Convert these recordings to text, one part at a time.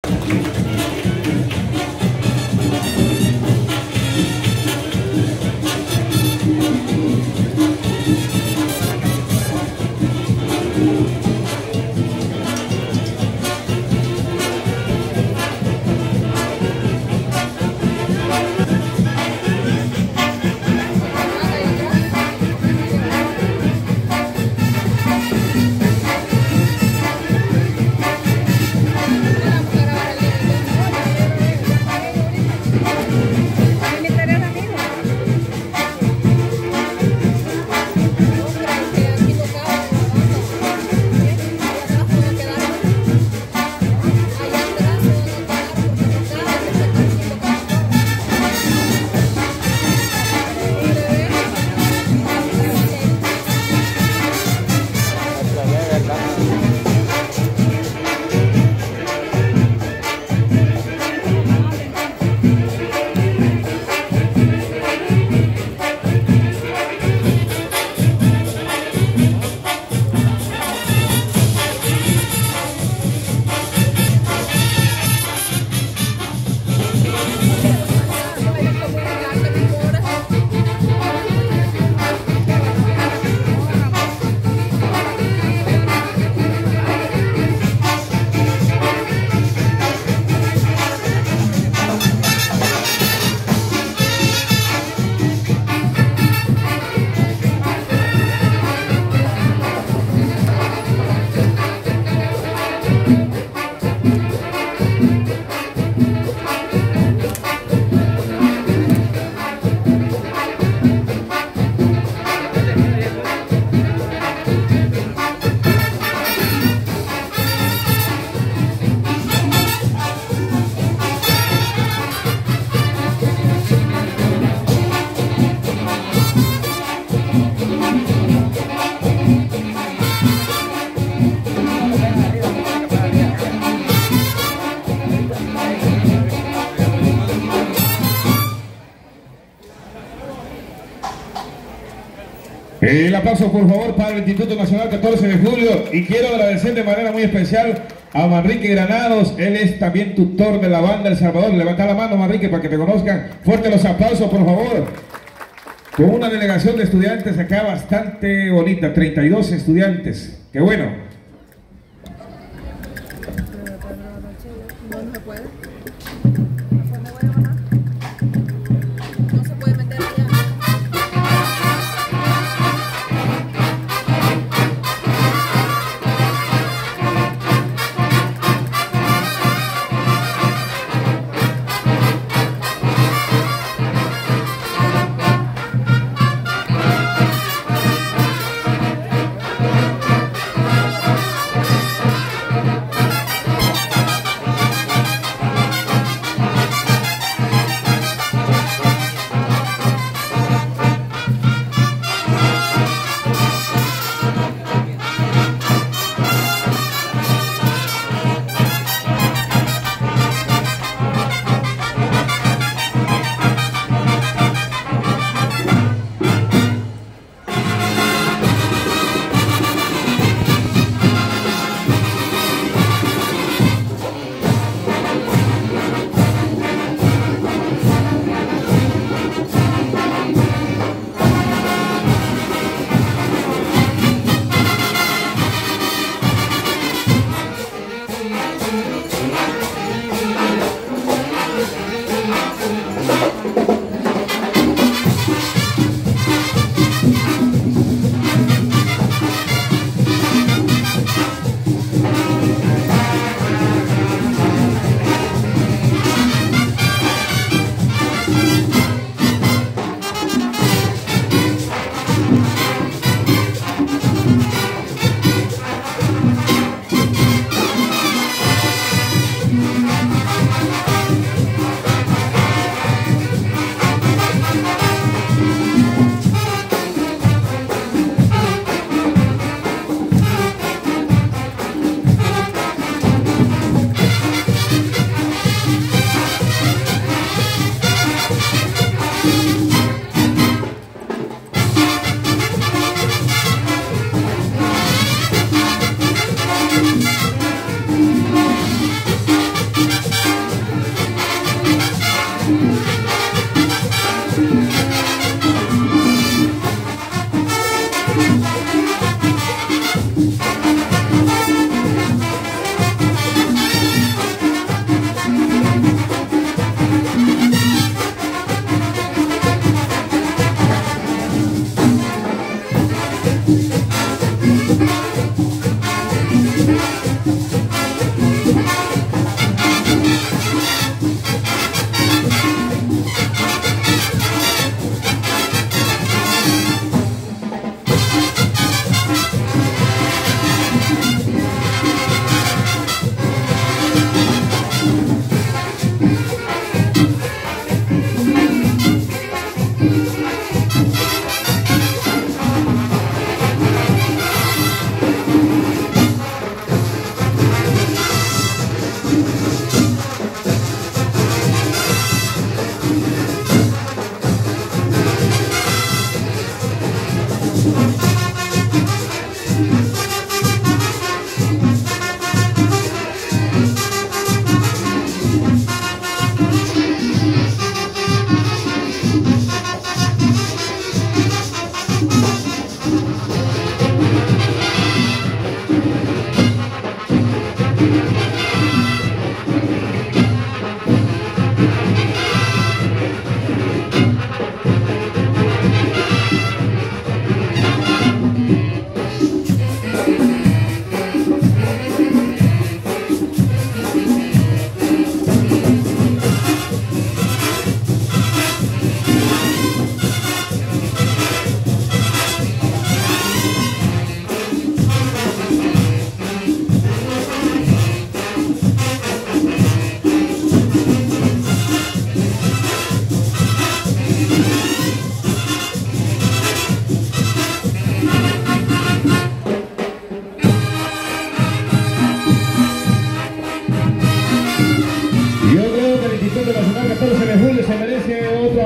El aplauso por favor para el Instituto Nacional 14 de Julio, y quiero agradecer de manera muy especial a Manrique Granados. Él es también tutor de la banda El Salvador. Levanta la mano, Manrique, para que te conozcan. Fuerte los aplausos por favor. Con una delegación de estudiantes acá bastante bonita, 32 estudiantes. Qué bueno.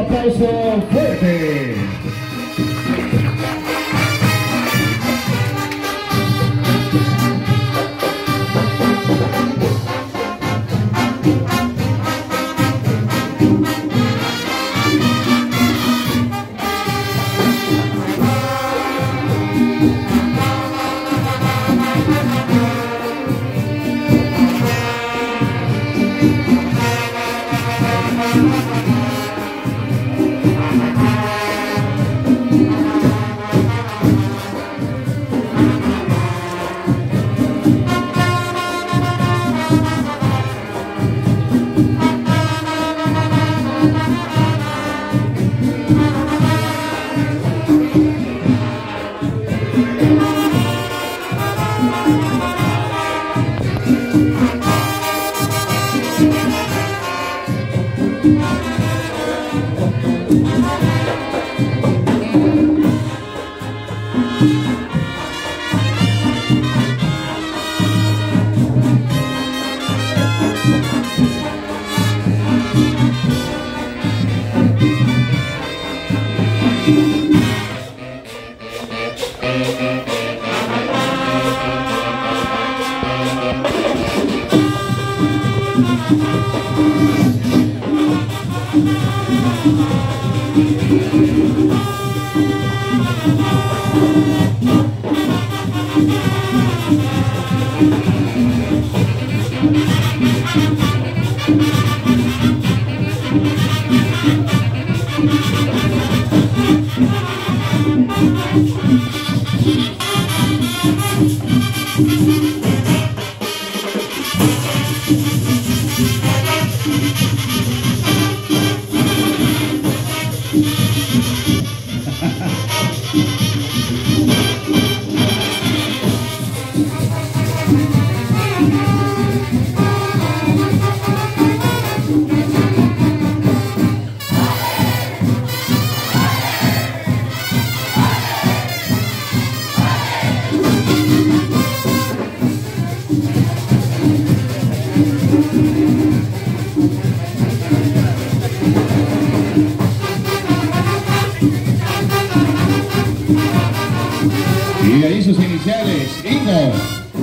aplauso fuerte. Y ahí sus iniciales, Ingo.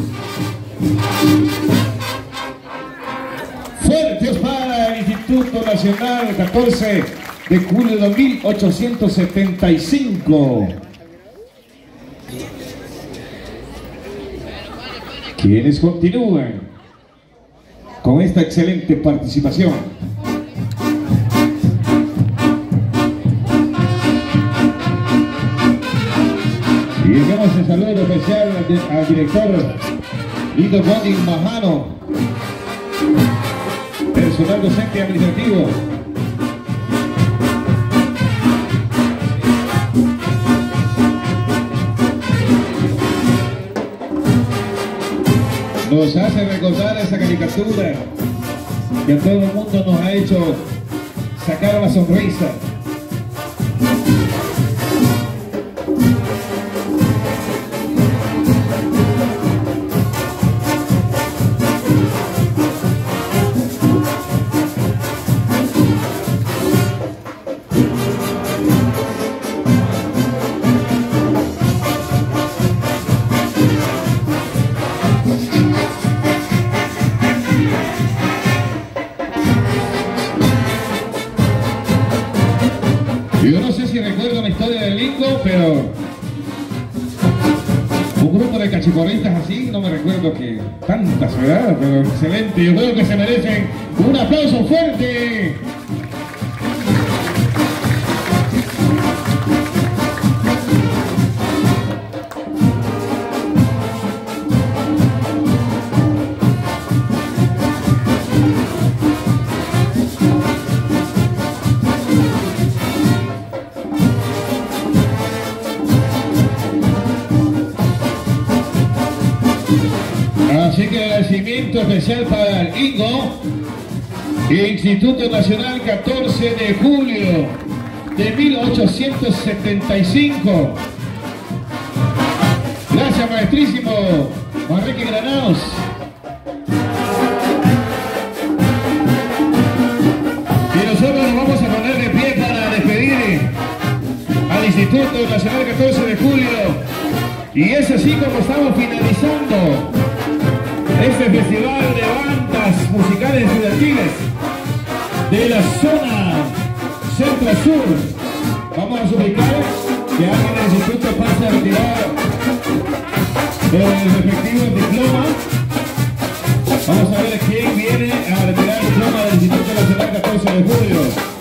Fuertes para el Instituto Nacional, 14 de julio de 1875. Quienes continúan con esta excelente participación. Y dejamos el saludo especial al director Lito Bondi Majano, personal docente y administrativo. Nos hace recordar esa caricatura que a todo el mundo nos ha hecho sacar la sonrisa. Yo no sé si recuerdo la historia del Ingo, pero un grupo de cachiporristas así, no me recuerdo que tantas, ¿verdad? Pero excelente, yo creo que se merecen un aplauso fuerte. Así que agradecimiento especial para el Ingo, Instituto Nacional, 14 de julio de 1875. Gracias, maestrísimo Manrique Granados. Y nosotros nos vamos a poner de pie para Nacional 14 de julio. Y es así como estamos finalizando este festival de bandas musicales estudiantiles de la zona centro-sur. Vamos a ubicar que alguien del instituto pase a retirar el respectivo diploma. Vamos a ver quién viene a retirar el diploma del Instituto Nacional 14 de julio.